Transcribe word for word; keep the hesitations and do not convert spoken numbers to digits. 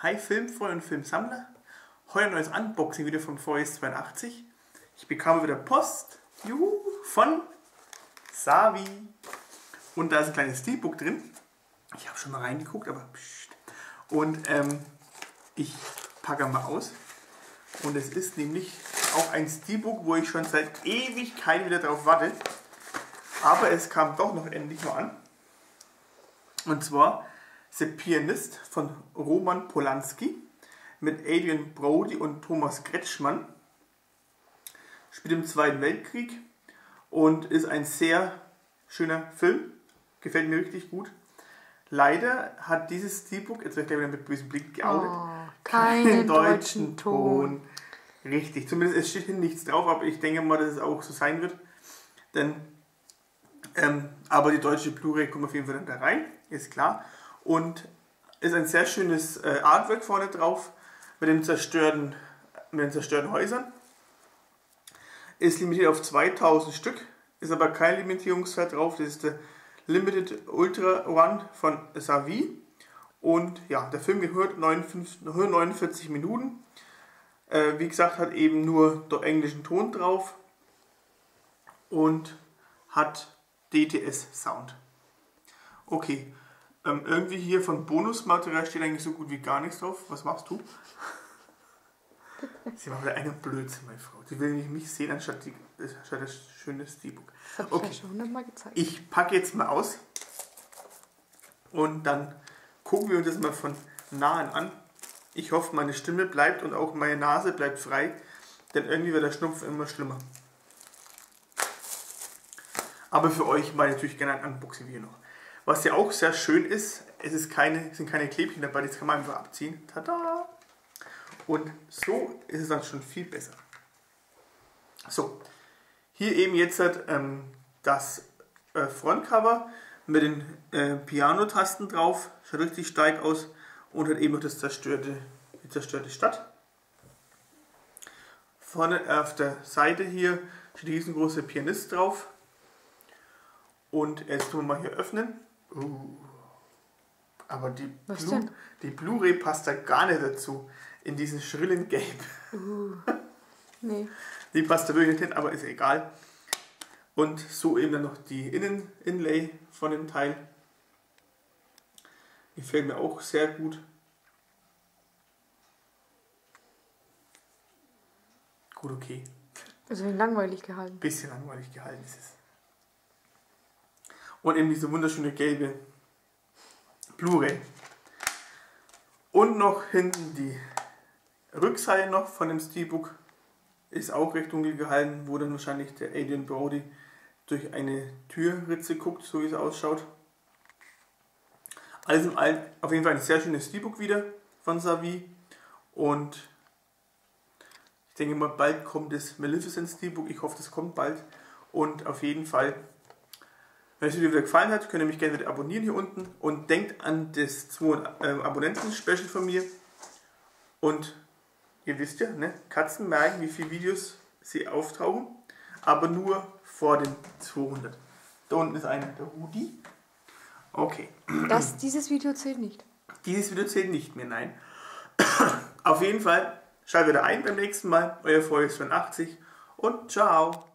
Hi Filmfreunde und Filmsammler. Heute ein neues Unboxing wieder vom V S zweiundachtzig. Ich bekam wieder Post juhu, von Savi. Und da ist ein kleines Steelbook drin. Ich habe schon mal reingeguckt, aber pssst. Und ähm, ich packe mal aus. Und es ist nämlich auch ein Steelbook, wo ich schon seit Ewigkeit wieder drauf warte. Aber es kam doch noch endlich mal an. Und zwar The Pianist von Roman Polanski mit Adrien Brody und Thomas Kretschmann. Spielt im Zweiten Weltkrieg und ist ein sehr schöner Film. Gefällt mir richtig gut. Leider hat dieses Steelbook, jetzt werde ich gleich wieder mit bösem Blick geoutet, oh, keinen deutschen Ton. Ton. Richtig, zumindest es steht hier nichts drauf, aber ich denke mal, dass es auch so sein wird. Denn, ähm, aber die deutsche Blu-ray kommt auf jeden Fall dann da rein, ist klar. Und ist ein sehr schönes äh, Artwork vorne drauf mit, dem zerstörten, mit den zerstörten Häusern. Ist limitiert auf zweitausend Stück, ist aber kein Limitierungswert drauf. Das ist der Limited Ultra One von Savi. Und ja, der Film gehört neunundvierzig Minuten. Äh, wie gesagt, hat eben nur den englischen Ton drauf und hat D T S-Sound. Okay. Ähm, irgendwie hier von Bonusmaterial steht eigentlich so gut wie gar nichts drauf. Was machst du? Sie macht wieder einen Blödsinn, meine Frau. Sie will nämlich mich sehen, anstatt, die, anstatt das schöne Steelbook. Das habe ich ja schon hundertmal gezeigt. Ich packe jetzt mal aus und dann gucken wir uns das mal von nahen an. Ich hoffe, meine Stimme bleibt und auch meine Nase bleibt frei, denn irgendwie wird der Schnupfen immer schlimmer. Aber für euch mache ich natürlich gerne ein Unboxing-Video noch. Was ja auch sehr schön ist, es ist keine, sind keine Klebchen dabei, das kann man einfach abziehen. Tada! Und so ist es dann schon viel besser. So, hier eben jetzt ähm, das äh, Frontcover mit den äh, Piano-Tasten drauf. Schaut richtig stark aus und hat eben noch das zerstörte, die zerstörte Stadt. Vorne auf der Seite hier steht die riesengroße Pianist drauf. Und jetzt tun wir mal hier öffnen. Uh, aber die, Blu die Blu-ray passt da gar nicht dazu. In diesen schrillen Gelb. Uh, nee. Die passt da wirklich nicht hin, aber ist egal. Und so eben dann noch die Innen-Inlay von dem Teil. Gefällt mir auch sehr gut. Gut, okay. Also langweilig gehalten. Bisschen langweilig gehalten ist es. Und eben diese wunderschöne gelbe Blu-ray. Und noch hinten die Rückseite noch von dem Steelbook. Ist auch recht dunkel gehalten, wo dann wahrscheinlich der Adrien Brody durch eine Türritze guckt, so wie es ausschaut. Alles in allem auf jeden Fall ein sehr schönes Steelbook wieder von Savi. Und ich denke mal, bald kommt das Maleficent Steelbook. Ich hoffe, das kommt bald. Und auf jeden Fall, wenn es euch wieder gefallen hat, könnt ihr mich gerne wieder abonnieren hier unten. Und denkt an das zwei Abonnenten-Special von mir. Und ihr wisst ja, ne, Katzen merken, wie viele Videos sie auftauchen. Aber nur vor den zweihundert. Da unten ist einer, der Rudi. Okay. Das, dieses Video zählt nicht. Dieses Video zählt nicht mehr, nein. Auf jeden Fall, schaltet wieder ein beim nächsten Mal. Euer V S zweiundachtzig und ciao.